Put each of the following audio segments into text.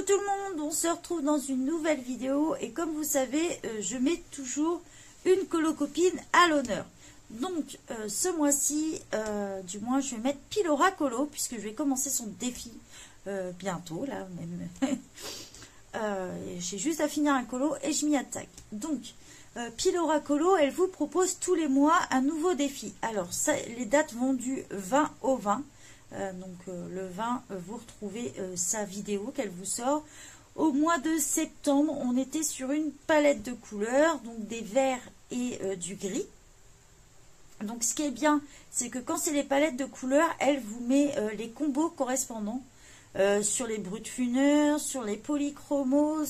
Coucou tout le monde, on se retrouve dans une nouvelle vidéo et comme vous savez, je mets toujours une colo-copine à l'honneur. Donc ce mois-ci, du moins je vais mettre Pilora Colo puisque je vais commencer son défi bientôt là même. J'ai juste à finir un colo et je m'y attaque. Donc Pilora Colo, elle vous propose tous les mois un nouveau défi. Alors ça, les dates vont du 20 au 20. Le 20, vous retrouvez sa vidéo qu'elle vous sort. Au mois de septembre, on était sur une palette de couleurs, donc des verts et du gris. Donc ce qui est bien, c'est que quand c'est les palettes de couleurs, elle vous met les combos correspondants sur les brutes funeurs, sur les polychromos,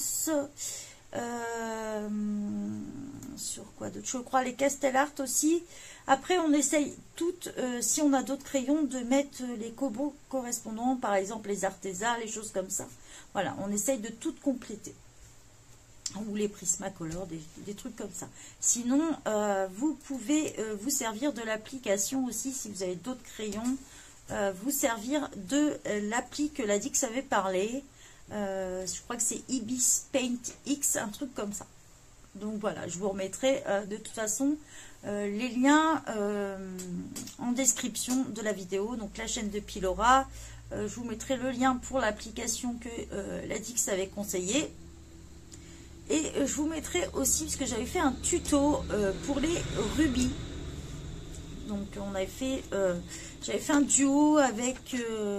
sur quoi d'autre, je crois les Castel Art aussi. Après on essaye toutes, si on a d'autres crayons, de mettre les combos correspondants, par exemple les Arteza, les choses comme ça. Voilà, on essaye de toutes compléter, ou les Prismacolor, des trucs comme ça. Sinon vous pouvez vous servir de l'application aussi, si vous avez d'autres crayons, vous servir de l'appli que la Dix avait parlé. Je crois que c'est Ibis Paint X, un truc comme ça. Donc voilà, je vous remettrai de toute façon les liens en description de la vidéo. Donc la chaîne de Pilora, je vous mettrai le lien pour l'application que la Dix avait conseillé. Et je vous mettrai aussi, parce que j'avais fait un tuto pour les rubis. Donc on avait fait, j'avais fait un duo avec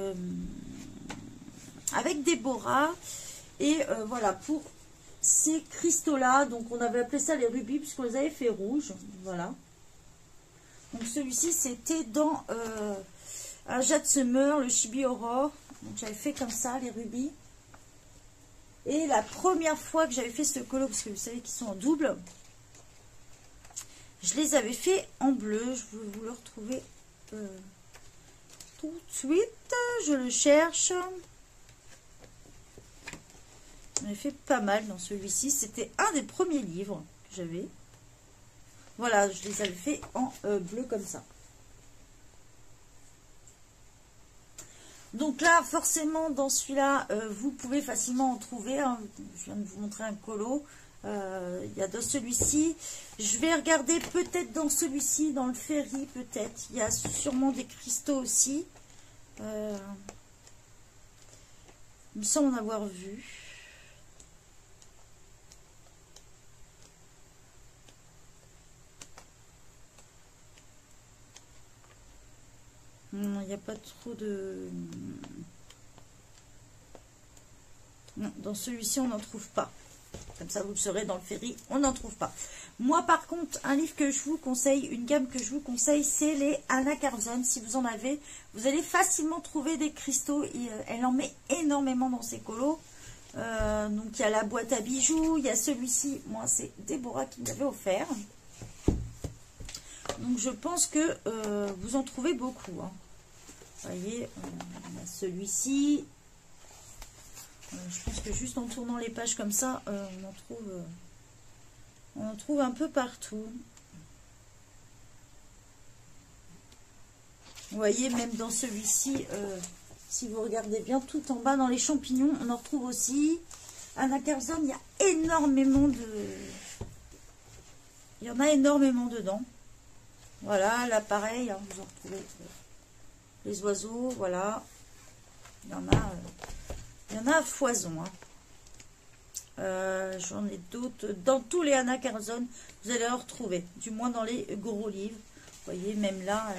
Déborah. Et voilà, pour ces cristaux là, donc on avait appelé ça les rubis puisqu'on les avait fait rouges. Voilà, donc celui-ci c'était dans un Jade Summer, le Chibi Aurore. Donc j'avais fait comme ça les rubis. Et la première fois que j'avais fait ce colo, parce que vous savez qu'ils sont en double, je les avais fait en bleu. Je vais vous le retrouver tout de suite, je le cherche. J'en ai fait pas mal dans celui-ci. C'était un des premiers livres que j'avais. Voilà, je les avais fait en bleu comme ça. Donc là, forcément, dans celui-là, vous pouvez facilement en trouver. Hein. Je viens de vous montrer un colo. Il y a dans celui-ci. Je vais regarder peut-être dans celui-ci, dans le ferry, peut-être. Il y a sûrement des cristaux aussi. Il me semble en avoir vu. Il n'y a pas trop de... Non, dans celui-ci, on n'en trouve pas. Comme ça, vous le saurez, dans le ferry, on n'en trouve pas. Moi, par contre, un livre que je vous conseille, une gamme que je vous conseille, c'est les Anna Carzon. Si vous en avez, vous allez facilement trouver des cristaux. Elle en met énormément dans ses colos. Donc, il y a la boîte à bijoux. Il y a celui-ci. Moi, c'est Déborah qui me l'avait offert. Donc, je pense que vous en trouvez beaucoup. Hein. Vous voyez, on a celui-ci. Je pense que juste en tournant les pages comme ça, on en trouve un peu partout. Vous voyez, même dans celui-ci, si vous regardez bien, tout en bas dans les champignons, on en retrouve aussi. Anna Carzon, il y a énormément de... Il y en a énormément dedans. Voilà, là pareil, hein, vous en retrouvez les oiseaux, voilà. Il y en a à foison. Hein. J'en ai d'autres. Dans tous les Anna Carzon, vous allez en retrouver. Du moins dans les gros livres. Vous voyez, même là,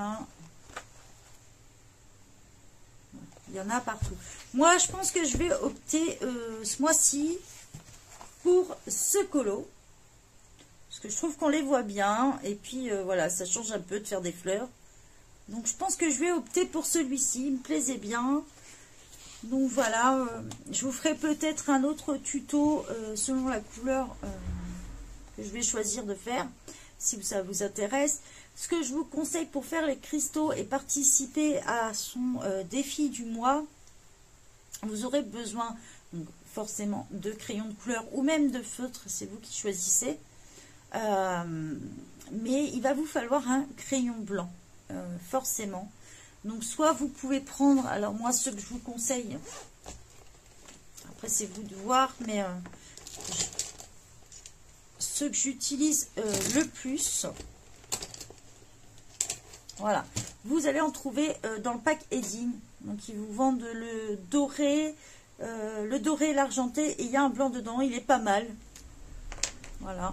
il y en a partout. Moi, je pense que je vais opter ce mois-ci pour ce colo. Parce que je trouve qu'on les voit bien. Et puis, voilà, ça change un peu de faire des fleurs. Donc, je pense que je vais opter pour celui-ci. Il me plaisait bien. Donc, voilà. Je vous ferai peut-être un autre tuto selon la couleur que je vais choisir de faire. Si ça vous intéresse. Ce que je vous conseille pour faire les cristaux et participer à son défi du mois, vous aurez besoin donc, forcément de crayons de couleur ou même de feutres. C'est vous qui choisissez. Mais il va vous falloir un crayon blanc. Forcément. Donc soit vous pouvez prendre, alors moi ce que je vous conseille, Après, c'est vous de voir, mais ceux que j'utilise le plus, voilà. Vous allez en trouver dans le pack Edding. Donc, ils vous vendent le doré et l'argenté. Et il y a un blanc dedans. Il est pas mal. Voilà.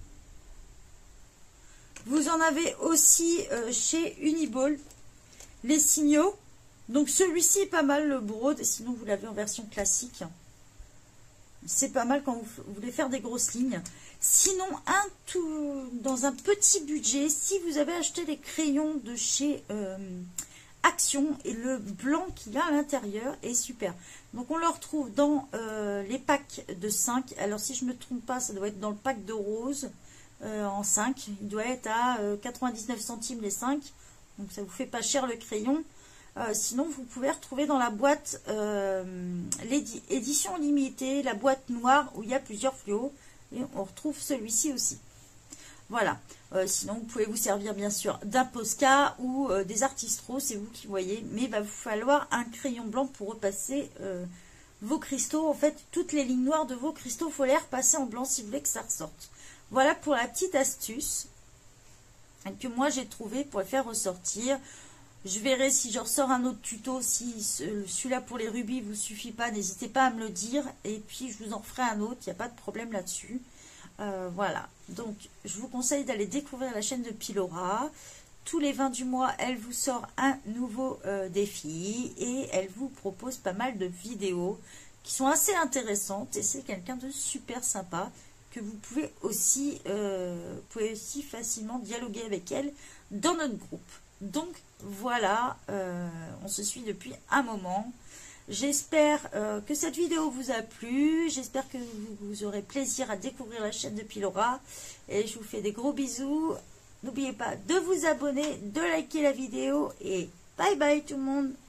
Vous en avez aussi chez Uniball. Les signaux. Donc, celui-ci est pas mal, le brode. Sinon, vous l'avez en version classique. C'est pas mal quand vous voulez faire des grosses lignes. Sinon, dans un petit budget, si vous avez acheté les crayons de chez Action, et le blanc qu'il y a à l'intérieur est super. Donc, on le retrouve dans les packs de 5. Alors, si je ne me trompe pas, ça doit être dans le pack de rose en 5. Il doit être à 99 centimes les 5. Donc, ça vous fait pas cher le crayon. Sinon, vous pouvez retrouver dans la boîte l'édition limitée, la boîte noire où il y a plusieurs fluos. Et on retrouve celui-ci aussi. Voilà. Sinon, vous pouvez vous servir bien sûr d'un Posca ou des Artistro, c'est vous qui voyez. Mais il va vous falloir un crayon blanc pour repasser vos cristaux. En fait, toutes les lignes noires de vos cristaux, il faut les repasser en blanc si vous voulez que ça ressorte. Voilà pour la petite astuce que moi j'ai trouvé pour le faire ressortir. Je verrai si je ressors un autre tuto, si celui-là pour les rubis vous suffit pas, n'hésitez pas à me le dire. Et puis je vous en ferai un autre, il n'y a pas de problème là-dessus. Voilà, donc je vous conseille d'aller découvrir la chaîne de Pilora. Tous les 20 du mois, elle vous sort un nouveau défi et elle vous propose pas mal de vidéos qui sont assez intéressantes. Et c'est quelqu'un de super sympa que vous pouvez aussi facilement dialoguer avec elle dans notre groupe. Donc voilà, on se suit depuis un moment. J'espère que cette vidéo vous a plu. J'espère que vous aurez plaisir à découvrir la chaîne de Pilora. Et je vous fais des gros bisous. N'oubliez pas de vous abonner, de liker la vidéo. Et bye bye tout le monde.